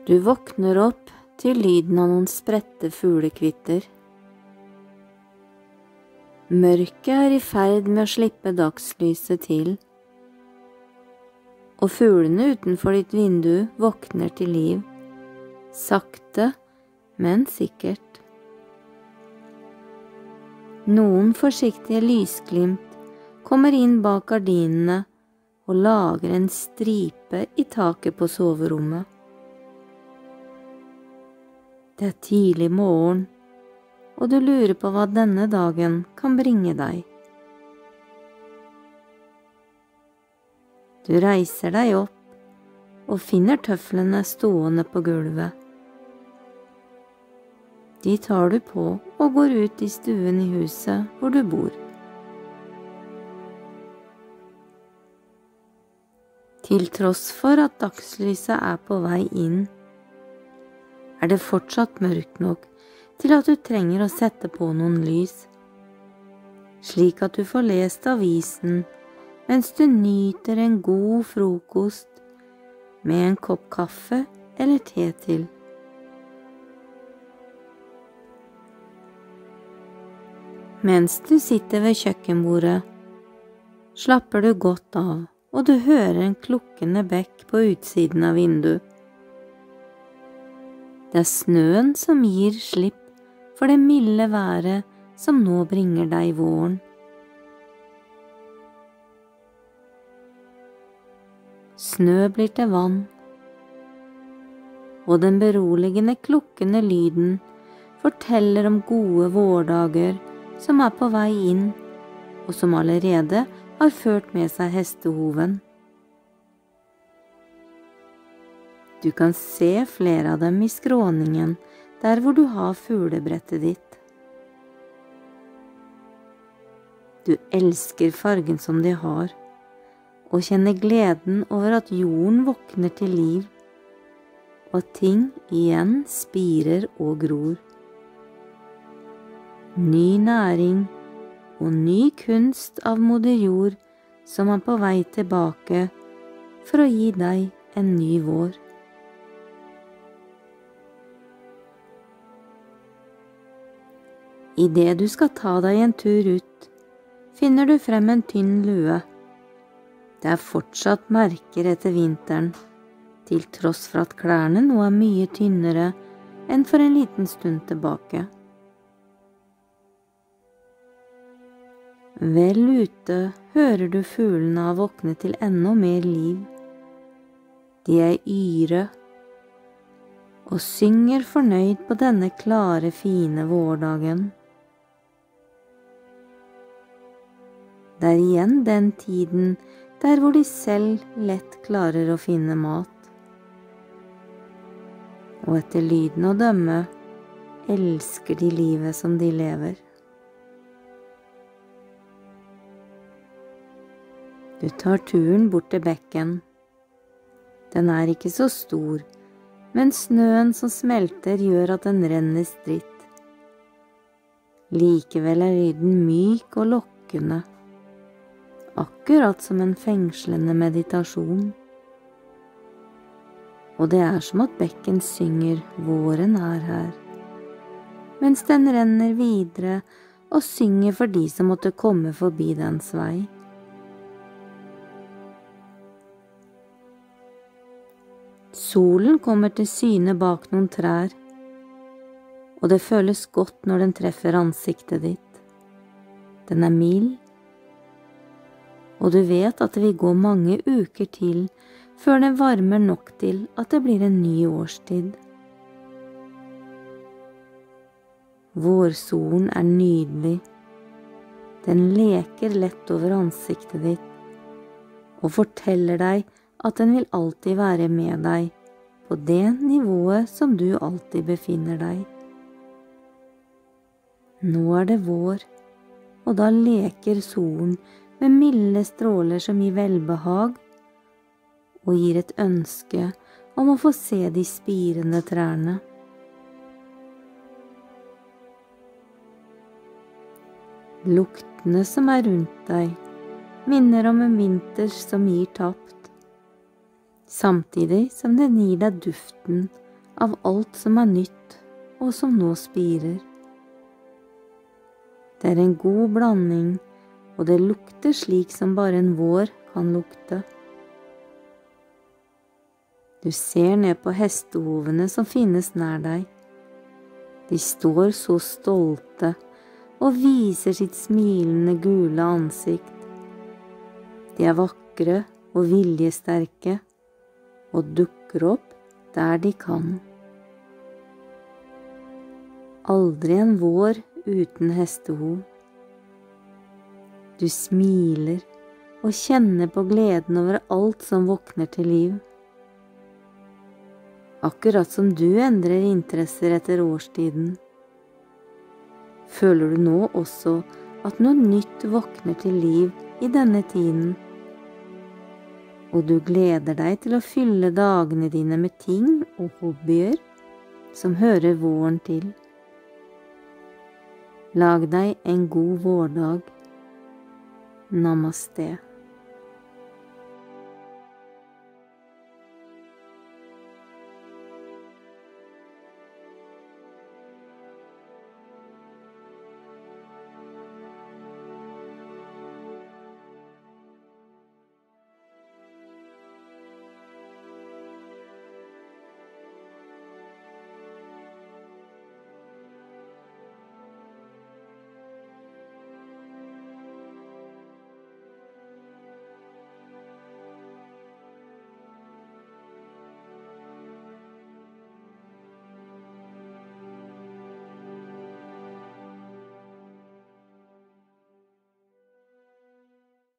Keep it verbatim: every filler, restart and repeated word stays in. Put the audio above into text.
Du våkner opp til lyden av noen spredte fuglekvitter. Mørket er i ferd med å slippe dagslyset til, og fuglene utenfor ditt vindu våkner til liv, sakte, men sikkert. Noen forsiktige lysglimt kommer inn bak gardinene og lager en stripe i taket på soverommet. Det er tidlig morgen, og du lurer på hva denne dagen kan bringe deg. Du reiser deg opp og finner tøflene stående på gulvet. De tar du på og går ut i stuen i huset hvor du bor. Til tross for at dagslyset er på vei inn, er det fortsatt mørkt nok til at du trenger å sette på noen lys, slik at du får lest avisen mens du nyter en god frokost med en kopp kaffe eller te til. Mens du sitter ved kjøkkenbordet, slapper du godt av, og du hører en klukkende bekk på utsiden av vinduet. Det er snøen som gir slipp for det milde været som nå bringer deg våren. Snø blir til vann, og den beroligende klukkende lyden forteller om gode vårdager som er på vei inn, og som allerede har ført med seg hestehoven. Du kan se flere av dem i skråningen der hvor du har fuglebrettet ditt. Du elsker fargen som de har, og kjenner gleden over at jorden våkner til liv, og at ting igjen spirer og gror. Ny næring og ny kunst av moder jord som er på vei tilbake for å gi deg en ny vår. I det du skal ta deg en tur ut, finner du frem en tynn lue. Det er fortsatt merker etter vinteren, til tross for at klærne nå er mye tynnere enn for en liten stund tilbake. Vel ute hører du fuglene ha våknet til enda mer liv. De er yre og synger fornøyd på denne klare, fine vårdagen. Det er igjen den tiden der hvor de selv lett klarer å finne mat. Og etter lyden å dømme elsker de livet som de lever. Du tar turen bort til bekken. Den er ikke så stor, men snøen som smelter gjør at den renner stritt. Likevel er lyden myk og lokkende, akkurat som en fengslende meditasjon. Og det er som at bekken synger våren er her, mens den renner videre og synger for de som måtte komme forbi dens vei. Solen kommer til syne bak noen trær, og det føles godt når den treffer ansiktet ditt. Den er mild, og du vet at det vil gå mange uker til før den varmer nok til at det blir en ny årstid. Vårsolen er nydelig. Den leker lett over ansiktet ditt og forteller deg at den vil alltid være med deg på det nivået som du alltid befinner deg. Nå er det vår, og da leker solen med milde stråler som gir velbehag, og gir et ønske om å få se de spirende trærne. Luktene som er rundt deg, minner om en vinter som gir tapt, samtidig som den gir deg duften av alt som er nytt og som nå spirer. Det er en god blanding, og det lukter slik som bare en vår kan lukte. Du ser ned på hestehovene som finnes nær deg. De står så stolte og viser sitt smilende gule ansikt. De er vakre og viljesterke og dukker opp der de kan. Aldri en vår uten hestehov. Du smiler og kjenner på gleden over alt som våkner til liv. Akkurat som du endrer interesser etter årstiden, føler du nå også at noe nytt våkner til liv i denne tiden, og du gleder deg til å fylle dagene dine med ting og hobbyer som hører våren til. Lag deg en god vårdag. Namaste.